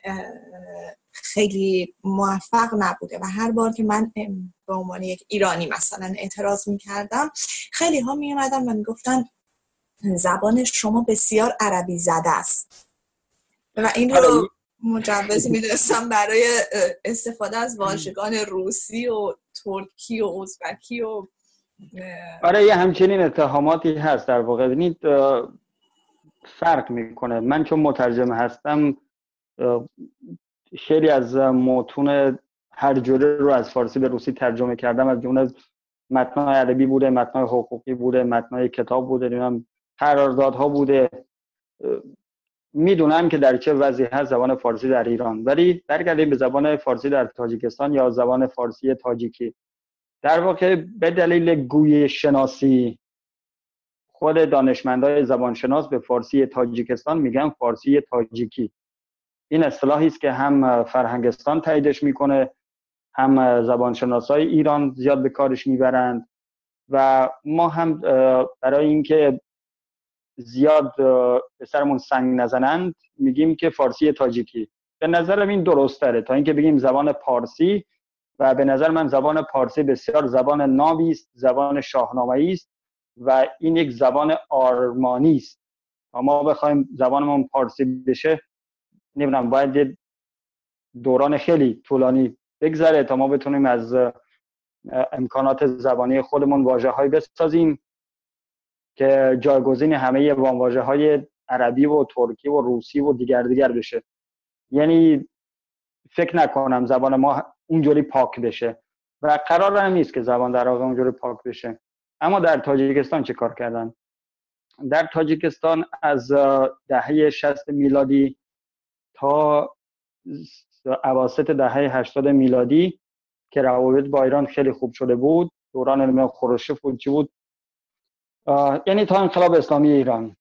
خیلی موفق نبوده و هر بار که من به عنوان یک ایرانی مثلا اعتراض میکردم خیلی ها میومدن و میگفتن زبان شما بسیار عربی زده است و این رو مجوز میدونستم برای استفاده از واژگان روسی و ترکی و ازبکی و آره یه همچنین اتهاماتی هست در واقع. ببینید فرق میکنه. من چون مترجم هستم خیلی از متون هر جوره رو از فارسی به روسی ترجمه کردم، از جمله متن‌های عربی بوده، متن‌های حقوقی بوده، متن‌های کتاب بوده، نمیدونم قراردادها بوده. میدونم که در چه وضعی هست زبان فارسی در ایران. ولی برگردیم به زبان فارسی در تاجیکستان یا زبان فارسی تاجیکی. در واقع به دلیل گوی شناسی خود دانشمندای زبانشناس به فارسی تاجیکستان میگن فارسی تاجیکی. این اصطلاحی است که هم فرهنگستان تاییدش میکنه، هم زبانشناسای ایران زیاد به کارش میبرند و ما هم برای اینکه زیاد به سرمون سنگ نزنند میگیم که فارسی تاجیکی. به نظرم این درست تره تا اینکه بگیم زبان پارسی، و به نظر من زبان پارسی بسیار زبان نابی است، زبان شاهنامه‌ای است و این یک زبان آرمانی است. ما بخوایم زبانمون پارسی بشه نمیدونم باید دوران خیلی طولانی بگذره تا ما بتونیم از امکانات زبانی خودمون واژه‌هایی بسازیم که جایگزین همه واژه‌های عربی و ترکی و روسی و دیگر بشه. یعنی فکر نکنم زبان ما اونجوری پاک بشه و قرار هم نیست که زبان در واقع اونجوری پاک بشه. اما در تاجیکستان چه کار کردن؟ در تاجیکستان از دهه 60 میلادی تا اواسط دهه 80 میلادی که روابط با ایران خیلی خوب شده بود، دوران خروشچف بود چی بود، یعنی تا انقلاب اسلامی ایران،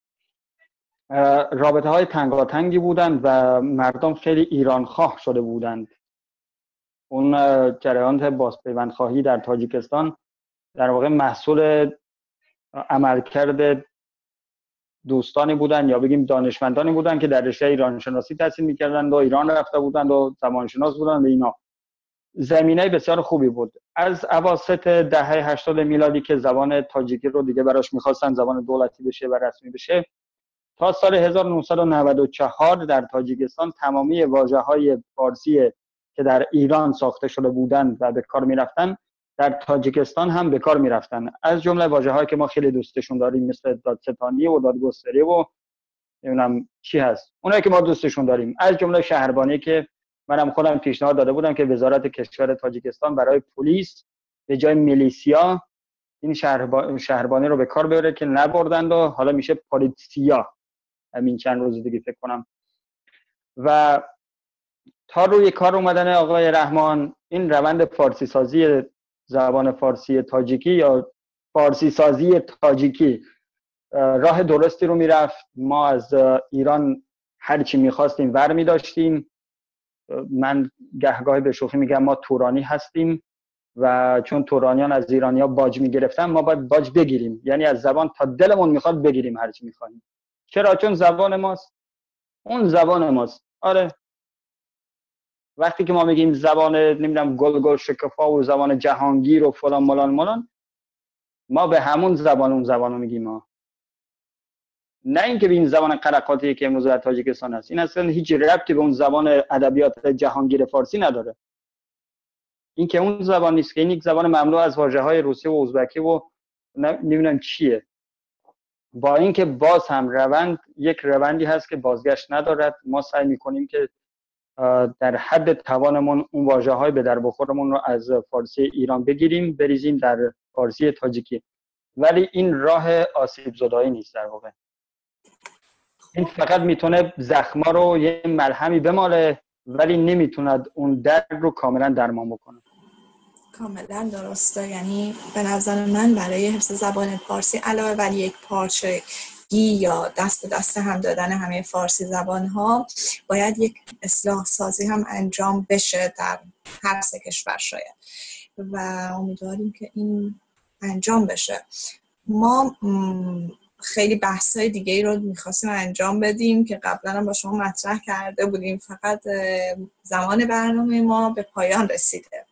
رابطه های تنگاتنگی بودند و مردم خیلی ایران خواه شده بودند. اون جریان بازپیوندخواهی در تاجیکستان در واقع محصول عملکرد دوستانی بودند یا بگیم دانشمندانی بودند که در رشته ایران شناسی تحصیل می‌کردند و ایران رفته بودند و زبانشناس بودند و اینا. زمینه بسیار خوبی بود. از اواسط دهه 80 میلادی که زبان تاجیکی رو دیگه براش می‌خواستن زبان دولتی بشه و رسمی بشه، تا سال 1994 در تاجیکستان تمامی واژه‌های فارسی که در ایران ساخته شده بودند و به کار می‌رفتند در تاجیکستان هم به کار می‌رفتند. از جمله واژه‌هایی که ما خیلی دوستشون داریم مثل دادستانی و دادگستری و نمیدونم چی هست، اونایی که ما دوستشون داریم، از جمله شهربانی که منم خودم پیشنهاد داده بودم که وزارت کشور تاجیکستان برای پلیس به جای میلیسیا این شهربانی رو به کار ببره که نبردند و حالا میشه پلیسیا همین چند روز دیگه فکر کنم. و تا روی کار اومدن آقای رحمان این روند فارسی سازی زبان فارسی تاجیکی یا فارسی سازی تاجیکی راه درستی رو میرفت. ما از ایران هر چی میخواستیم ور میداشتیم. من گهگاهی به شوخی میگم ما تورانی هستیم و چون تورانیان از ایرانیا باج میگرفتن ما باید باج بگیریم، یعنی از زبان تا دلمون میخواد بگیریم هر چی میخوایم. چرا؟ چون زبان ماست، اون زبان ماست. آره وقتی که ما میگیم زبان نمیدونم گل شکفا و زبان جهانگیر و فلان ملان ما به همون زبان اون زبانو میگیم ما. نه اینکه به این زبان قرقاتی که امروز در تاجیکستان هست، این اصلا هیچ ربطی به اون زبان ادبیات جهانگیر فارسی نداره. این که اون زبان نیست، که این یک زبان مملو از واژه‌های روسی و ازبکی و نمیدونم چیه. با اینکه باز هم یک روندی هست که بازگشت ندارد. ما سعی میکنیم که در حد توانمون اون واژه‌های به در بخورمون رو از فارسی ایران بگیریم بریزیم در فارسی تاجیکی، ولی این راه آسیب زدایی نیست. در واقع این فقط میتونه زخما رو یه ملهمی بماله ولی نمیتوند اون درد رو کاملا درمان بکنه. کاملا درسته. یعنی به نظر من برای حفظ زبان فارسی علاوه بر یک پارچگی یا دست به دست هم دادن همه فارسی زبان‌ها باید یک اصلاح سازی هم انجام بشه در هر سه کشور شاید و امیدواریم که این انجام بشه. ما خیلی بحث‌های دیگه ای رو می‌خواستیم انجام بدیم که قبلا هم با شما مطرح کرده بودیم، فقط زمان برنامه ما به پایان رسیده.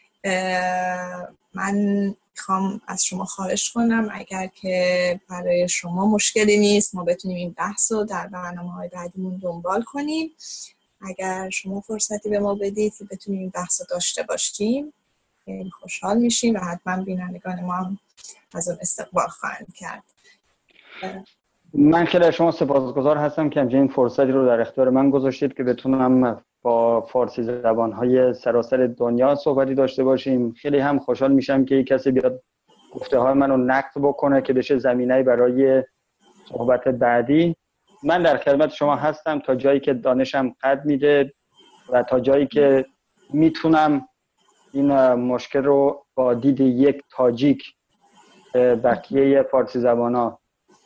من میخوام از شما خواهش کنم اگر که برای شما مشکلی نیست ما بتونیم این بحث رو در برنامه‌های بعدیمون دنبال کنیم. اگر شما فرصتی به ما بدید که بتونیم این بحث رو داشته باشیم خیلی خوشحال میشیم و حتما بینندگان ما هم از اون استقبال خواهند کرد. من خیلی از شما سپاسگزار هستم که همچنین فرصتی رو در اختیار من گذاشتید که بتونم با فارسی زبان‌های سراسر دنیا صحبتی داشته باشیم. خیلی هم خوشحال میشم که یک کسی بیاد گفته‌های منو نقد بکنه که بشه زمینه‌ای برای صحبت بعدی. من در خدمت شما هستم تا جایی که دانشم قد میده و تا جایی که میتونم این مشکل رو با دید یک تاجیک بقیه فارسی زبان‌ها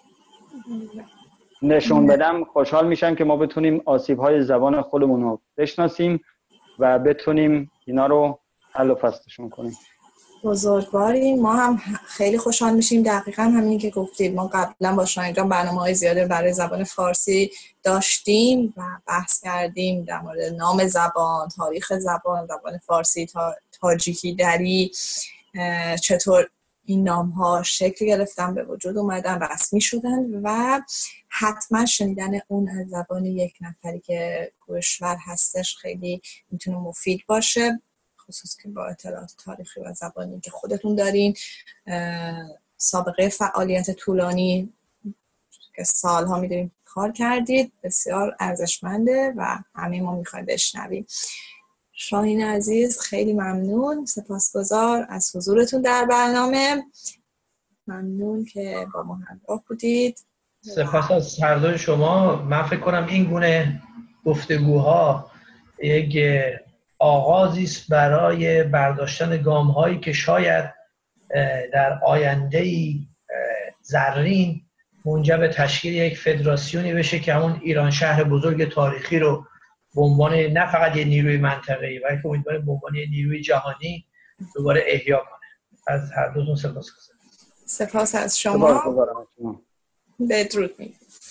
نشون بدم خوشحال میشم که ما بتونیم آسیب‌های زبان خودمون رو بشناسیم و بتونیم اینا رو حل و فصلشون کنیم. بزرگواری. ما هم خیلی خوشحال میشیم. دقیقاً همین که گفتید ما قبلا با شما برنامه‌های زیاده برای زبان فارسی داشتیم و بحث کردیم در مورد نام زبان، تاریخ زبان فارسی، تاجیکی، دری، چطور این نام‌ها شکل گرفتن، به وجود اومدن، رسمی شدن و حتما شنیدن اون از زبان یک نفری که گوشور هستش خیلی میتونه مفید باشه، خصوص که با اطلاعات تاریخی و زبانی که خودتون دارین، سابقه فعالیت طولانی که سالها میدونیم کار کردید، بسیار ارزشمنده و همه ما میخوایم بشنویم. شاهین عزیز خیلی ممنون، سپاسگزار از حضورتون در برنامه. ممنون که با ما همراه بودید. سپاس از هر دوی شما. من فکر کنم این گونه گفتگوها یک آغازی است برای برداشتن گام‌هایی که شاید در آینده‌ای زرین منجر به تشکیل یک فدراسیونی بشه که همون ایران شهر بزرگ تاریخی رو به عنوان نه فقط یه نیروی منطقه‌ای بلکه امیدوارم به عنوان یه نیروی جهانی دوباره احیا کنه. از هر دوتون سپاسگزارم. سپاس از شما. بدرود میگم.